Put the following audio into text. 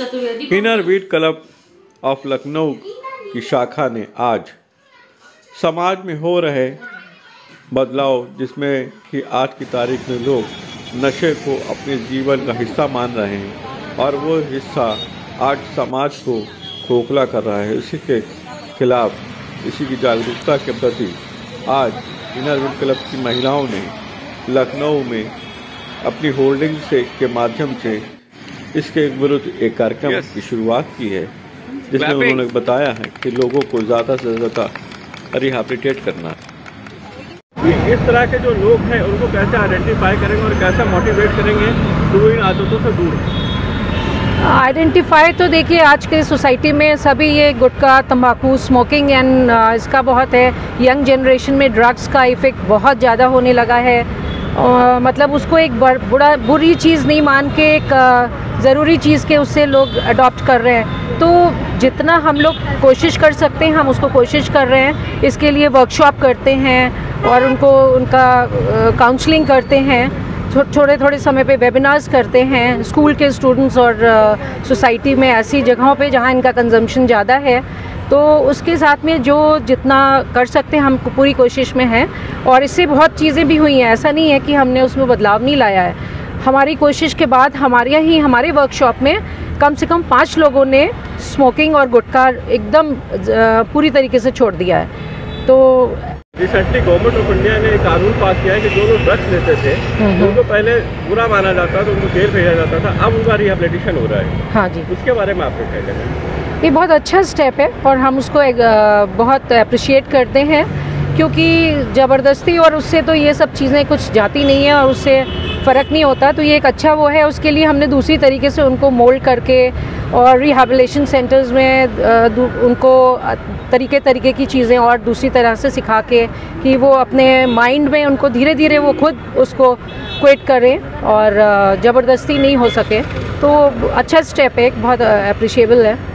Inner wheel club of Lucknow की शाखा ने आज समाज में हो रहे बदलाव, जिसमें कि आज की तारीख में लोग नशे को अपने जीवन का हिस्सा मान रहे हैं और वो हिस्सा आज समाज को खोखला कर रहा है, इसी के खिलाफ, इसी की जागरूकता के प्रति आज इनर व्हील क्लब की महिलाओं ने लखनऊ में अपनी होल्डिंग से के माध्यम से इसके विरुद्ध एक कार्यक्रम की शुरुआत की है, जिसमें उन्होंने बताया है कि लोगों को ज़्यादा से ज़्यादा रिहैबिलिटेट करना है। इस तरह के जो लोग हैं उनको कैसे आइडेंटिफाई करेंगे और कैसे मोटिवेट करेंगे तो इन आदतों से दूर? आइडेंटिफाई तो देखिए, आज के सोसाइटी में सभी ये गुटखा, तंबाकू, स्मोकिंग एंड इसका बहुत है। यंग जनरेशन में ड्रग्स का इफ़ेक्ट बहुत ज़्यादा होने लगा है। मतलब उसको एक बुरी चीज़ नहीं मान के एक ज़रूरी चीज़ के उससे लोग अडॉप्ट कर रहे हैं। तो जितना हम लोग कोशिश कर सकते हैं हम उसको कोशिश कर रहे हैं। इसके लिए वर्कशॉप करते हैं और उनका काउंसलिंग करते हैं। थोड़े समय पे वेबिनार्स करते हैं स्कूल के स्टूडेंट्स और सोसाइटी में, ऐसी जगहों पे जहाँ इनका कंजम्पशन ज़्यादा है। तो उसके साथ में जो जितना कर सकते हैं हम पूरी कोशिश में हैं। और इससे बहुत चीज़ें भी हुई हैं, ऐसा नहीं है कि हमने उसमें बदलाव नहीं लाया है। हमारी कोशिश के बाद हमारे वर्कशॉप में कम से कम 5 लोगों ने स्मोकिंग और गुटखा एकदम पूरी तरीके से छोड़ दिया है। तो रिसेंटली गवर्नमेंट ऑफ इंडिया ने एक कानून पास किया है कि जो लोग ड्रग्स लेते थे उनको पहले बुरा माना जाता था, उनको जेल भेजा जाता था, अब उनका रिहेबिलिटेशन हो रहा है। हाँ जी, उसके बारे में आपको क्या कहना है? ये बहुत अच्छा स्टेप है और हम उसको बहुत अप्रिशिएट करते हैं, क्योंकि ज़बरदस्ती और उससे तो ये सब चीज़ें कुछ जाती नहीं है और उससे फ़र्क नहीं होता। तो ये एक अच्छा वो है। उसके लिए हमने दूसरी तरीके से उनको मोल्ड करके और रिहैबिलिटेशन सेंटर्स में उनको तरीके की चीज़ें और दूसरी तरह से सिखा के कि वो अपने माइंड में उनको धीरे धीरे वो खुद उसको क्विट करें और ज़बरदस्ती नहीं हो सके। तो अच्छा स्टेप है, एक बहुत अप्रिशिएबल है।